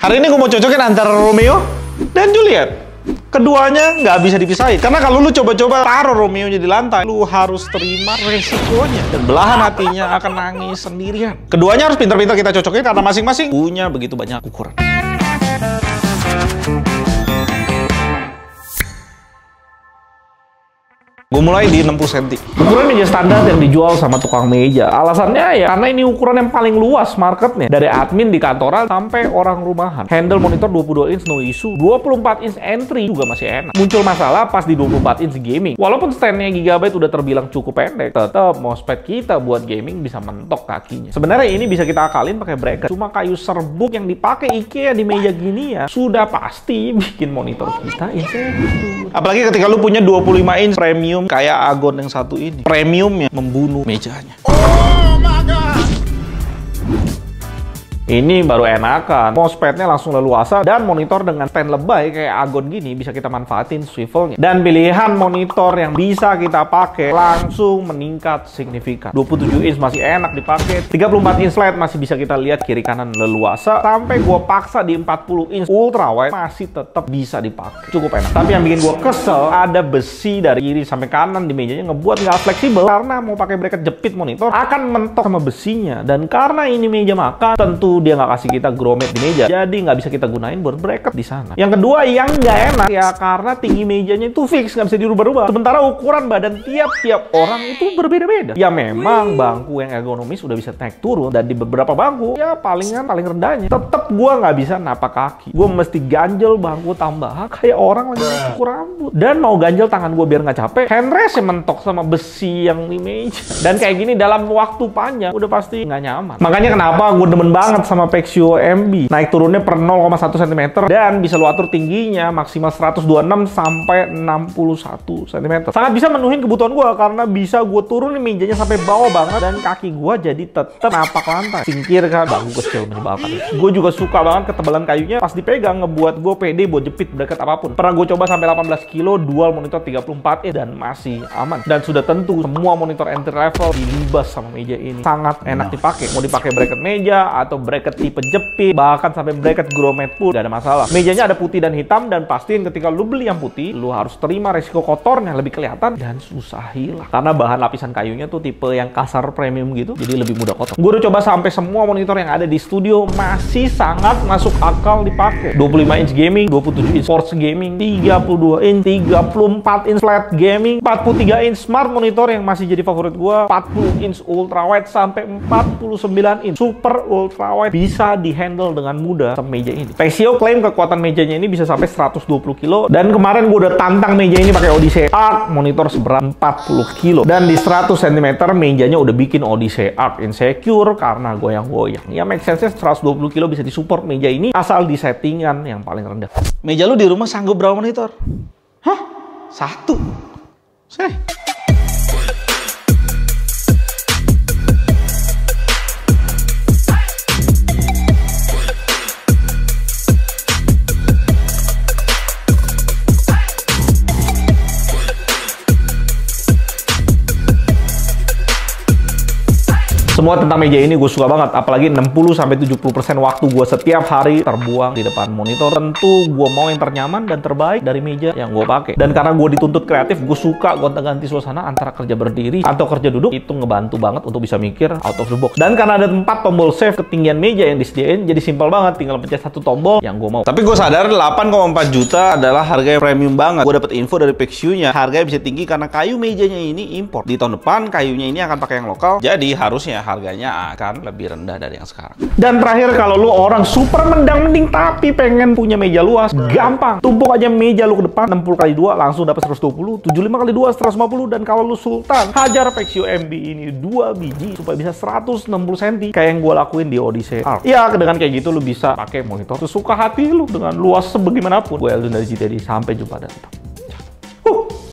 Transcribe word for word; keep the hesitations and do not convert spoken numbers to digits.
Hari ini gue mau cocokin antara Romeo dan Juliet. Keduanya nggak bisa dipisahin. Karena kalau lu coba-coba taruh Romeo-nya di lantai, lu harus terima resikonya. Dan belahan hatinya akan nangis sendirian. Keduanya harus pintar-pintar kita cocokin karena masing-masing punya begitu banyak ukuran. Gue mulai di enam puluh sentimeter. Ukuran meja standar yang dijual sama tukang meja. Alasannya ya karena ini ukuran yang paling luas marketnya. Dari admin di kantoran sampai orang rumahan. Handle monitor dua puluh dua inch no issue. dua puluh empat inch entry juga masih enak. Muncul masalah pas di dua puluh empat inch gaming. Walaupun standnya Gigabyte udah terbilang cukup pendek, tetap mousepad kita buat gaming bisa mentok kakinya. Sebenarnya ini bisa kita akalin pakai bracket. Cuma kayu serbuk yang dipakai IKEA di meja gini ya sudah pasti bikin monitor kita insecure. Apalagi ketika lu punya dua puluh lima inch premium kayak Agon yang satu ini. Premiumnya membunuh mejanya. Oh my God. Ini baru enakan, mousepadnya langsung leluasa dan monitor dengan stand lebay kayak Agon gini bisa kita manfaatin swivelnya. Dan pilihan monitor yang bisa kita pakai langsung meningkat signifikan. dua puluh tujuh inch masih enak dipakai, tiga puluh empat inch flat masih bisa kita lihat kiri kanan leluasa, sampai gua paksa di empat puluh inch ultra wide masih tetap bisa dipakai. Cukup enak. Tapi yang bikin gua kesel ada besi dari kiri sampai kanan di mejanya ngebuat nggak fleksibel karena mau pakai bracket jepit monitor akan mentok sama besinya. Dan karena ini meja makan, tentu dia nggak kasih kita grommet di meja, jadi nggak bisa kita gunain buat bracket di sana. Yang kedua yang nggak enak ya karena tinggi mejanya itu fix, nggak bisa dirubah-rubah. Sementara ukuran badan tiap-tiap orang itu berbeda-beda. Ya memang bangku yang ergonomis udah bisa naik turun, dan di beberapa bangku ya palingan paling rendahnya tetap gua nggak bisa napak kaki. Gua mesti ganjel bangku tambahan kayak orang lagi cukur rambut. Dan mau ganjel tangan gua biar nggak capek, handrest mentok sama besi yang di meja. Dan kayak gini dalam waktu panjang udah pasti nggak nyaman. Makanya kenapa gua demen banget sama Pexio M B. Naik turunnya per nol koma satu sentimeter dan bisa lu atur tingginya maksimal seratus dua puluh enam sampai enam puluh satu sentimeter. Sangat bisa menuhin kebutuhan gua karena bisa gua turunin mejanya sampai bawah banget dan kaki gua jadi tetap napak lantai. Singkirkan bangku kecil menyebalkan. Gua juga suka banget ketebalan kayunya, pas dipegang ngebuat gua pede buat jepit bracket apapun. Pernah gua coba sampai delapan belas kilo, dual monitor tiga puluh empat inch dan masih aman. Dan sudah tentu semua monitor entry level dilibas sama meja ini. Sangat enak dipakai. Mau dipakai bracket meja atau bracket tipe jepit, bahkan sampai bracket grommet pun gak ada masalah. Mejanya ada putih dan hitam, dan pastiin ketika lu beli yang putih, lu harus terima resiko kotornya lebih kelihatan dan susah hilang. Karena bahan lapisan kayunya tuh tipe yang kasar premium gitu, jadi lebih mudah kotor. Gue udah coba sampai semua monitor yang ada di studio masih sangat masuk akal dipakai. dua puluh lima inch gaming, dua puluh tujuh inch sports gaming, tiga puluh dua inch, tiga puluh empat inch flat gaming, empat puluh tiga inch smart monitor yang masih jadi favorit gue, empat puluh inch ultra wide sampai empat puluh sembilan inch super ultra wide bisa di-handle dengan mudah sama meja ini. Pexio klaim kekuatan mejanya ini bisa sampai seratus dua puluh kilo, dan kemarin gue udah tantang meja ini pakai Odyssey Arc monitor seberat empat puluh kilo, dan di seratus sentimeter mejanya udah bikin Odyssey Arc insecure karena goyang-goyang. Ya make sense-nya seratus dua puluh kilo bisa disupport meja ini asal di settingan yang paling rendah. Meja lu di rumah sanggup berapa monitor? Hah? Satu? Seh. Semua tentang meja ini gue suka banget, apalagi enam puluh sampai tujuh puluh persen waktu gue setiap hari terbuang di depan monitor. Tentu gue mau yang ternyaman dan terbaik dari meja yang gue pakai. Dan karena gue dituntut kreatif, gue suka gonta-ganti suasana antara kerja berdiri atau kerja duduk. Itu ngebantu banget untuk bisa mikir out of the box. Dan karena ada empat tombol save ketinggian meja yang disediain, jadi simpel banget, tinggal pencet satu tombol yang gue mau. Tapi gue sadar delapan koma empat juta adalah harga yang premium banget. Gue dapet info dari Pexio-nya, harganya bisa tinggi karena kayu mejanya ini impor. Di tahun depan kayunya ini akan pakai yang lokal, jadi harusnya harganya akan lebih rendah dari yang sekarang. Dan terakhir, kalau lu orang super mendang-mending tapi pengen punya meja luas, gampang. Tumpuk aja meja lu ke depan, enam puluh kali dua langsung dapat seratus dua puluh, tujuh puluh lima kali dua seratus lima puluh, dan kalau lu sultan, hajar Pexio M B ini dua biji supaya bisa seratus enam puluh sentimeter kayak yang gue lakuin di Odyssey Arc. Ya, dengan kayak gitu lu bisa pakai monitor sesuka hati lu dengan luas sebagaimanapun. Gue Eldon dari G T D, sampai jumpa dan tetap